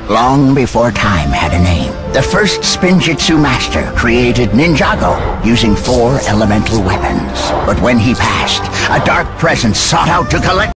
Long before time had a name, the first Spinjitzu master created Ninjago using 4 elemental weapons. But when he passed, a dark presence sought out to collect